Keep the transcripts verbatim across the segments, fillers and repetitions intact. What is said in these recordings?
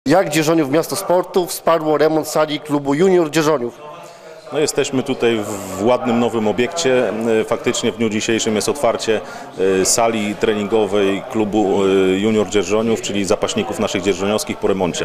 Jak Dzierżoniów Miasto Sportu wsparło remont sali klubu Junior Dzierżoniów? No jesteśmy tutaj w ładnym nowym obiekcie. Faktycznie w dniu dzisiejszym jest otwarcie sali treningowej klubu Junior Dzierżoniów, czyli zapaśników naszych dzierżoniowskich po remoncie.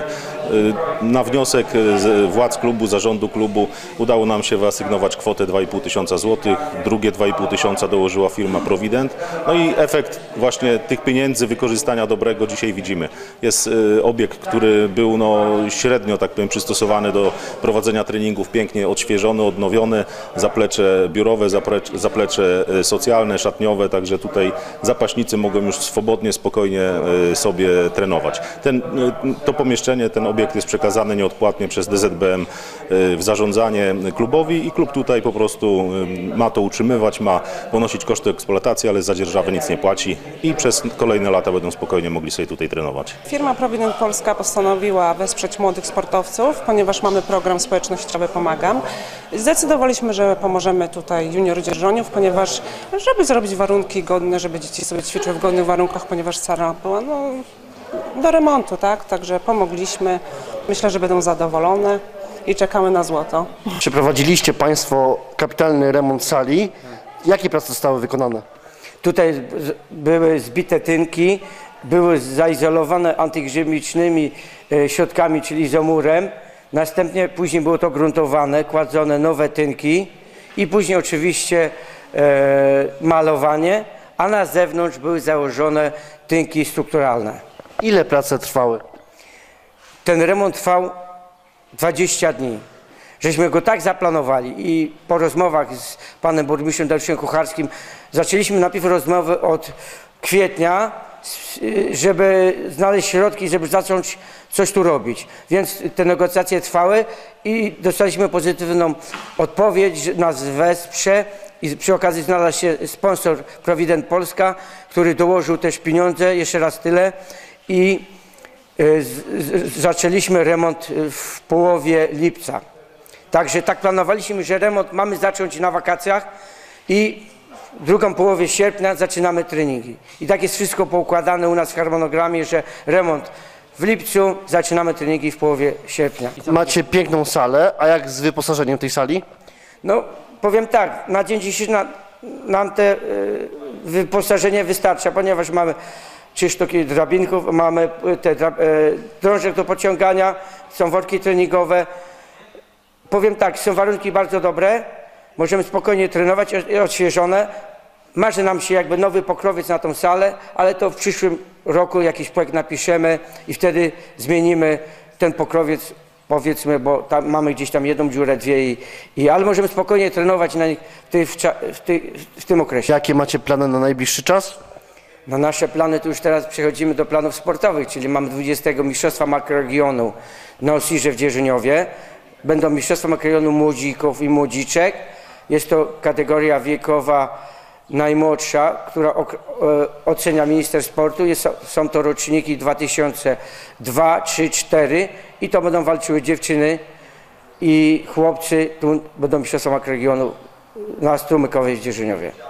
Na wniosek władz klubu, zarządu klubu udało nam się wyasygnować kwotę dwa i pół tysiąca złotych, drugie dwa i pół tysiąca dołożyła firma Provident. No i efekt właśnie tych pieniędzy, wykorzystania dobrego dzisiaj widzimy. Jest obiekt, który był no, średnio, tak powiem, przystosowany do prowadzenia treningów, pięknie odświeżony, odnowione, zaplecze biurowe, zaplecze socjalne, szatniowe, także tutaj zapaśnicy mogą już swobodnie, spokojnie sobie trenować. Ten, to pomieszczenie, ten obiekt jest przekazany nieodpłatnie przez D Z B M w zarządzanie klubowi i klub tutaj po prostu ma to utrzymywać, ma ponosić koszty eksploatacji, ale za dzierżawę nic nie płaci i przez kolejne lata będą spokojnie mogli sobie tutaj trenować. Firma Provident Polska postanowiła wesprzeć młodych sportowców, ponieważ mamy program społecznościowy Pomagam. Zdecydowaliśmy, że pomożemy tutaj Junior Dzierżoniów, ponieważ żeby zrobić warunki godne, żeby dzieci sobie ćwiczyły w godnych warunkach, ponieważ sala była no, do remontu, tak? Także pomogliśmy. Myślę, że będą zadowolone i czekamy na złoto. Przeprowadziliście Państwo kapitalny remont sali. Jakie prace zostały wykonane? Tutaj były zbite tynki, były zaizolowane antygrzybicznymi środkami, czyli izomurem. Następnie później było to gruntowane, kładzone nowe tynki i później oczywiście e, malowanie, a na zewnątrz były założone tynki strukturalne. Ile prace trwały? Ten remont trwał dwadzieścia dni. Żeśmy go tak zaplanowali i po rozmowach z panem burmistrzem Dariuszem Kucharskim zaczęliśmy najpierw rozmowy od kwietnia, żeby znaleźć środki, żeby zacząć coś tu robić. Więc te negocjacje trwały i dostaliśmy pozytywną odpowiedź, że nas wesprze i przy okazji znalazł się sponsor Provident Polska, który dołożył też pieniądze, jeszcze raz tyle i z, z, zaczęliśmy remont w połowie lipca. Także tak planowaliśmy, że remont mamy zacząć na wakacjach i w drugą połowie sierpnia zaczynamy treningi. I tak jest wszystko poukładane u nas w harmonogramie, że remont w lipcu, zaczynamy treningi w połowie sierpnia. Macie piękną salę, a jak z wyposażeniem tej sali? No powiem tak, na dzień dzisiejszy na, nam te y, wyposażenie wystarcza, ponieważ mamy trzy sztuki drabinków, mamy te y, drążek do pociągania, są worki treningowe. Powiem tak, są warunki bardzo dobre. Możemy spokojnie trenować, odświeżone. Marzy nam się jakby nowy pokrowiec na tą salę, ale to w przyszłym roku jakiś projekt napiszemy i wtedy zmienimy ten pokrowiec, powiedzmy, bo tam mamy gdzieś tam jedną dziurę, dwie, i, i, ale możemy spokojnie trenować na nich w, tej, w, w, tej, w tym okresie. Jakie macie plany na najbliższy czas? Na nasze plany to już teraz przechodzimy do planów sportowych, czyli mamy dwudziestego Mistrzostwa Makroregionu na Osirze w Dzierżoniowie. Będą Mistrzostwa Makroregionu młodzików i młodziczek. Jest to kategoria wiekowa najmłodsza, która ocenia minister sportu. Jest, są to roczniki dwa tysiące dwa, trzy, cztery i to będą walczyły dziewczyny i chłopcy. Tu będą Mistrzostwa Makroregionu na Strumykowej w Dzierżoniowie.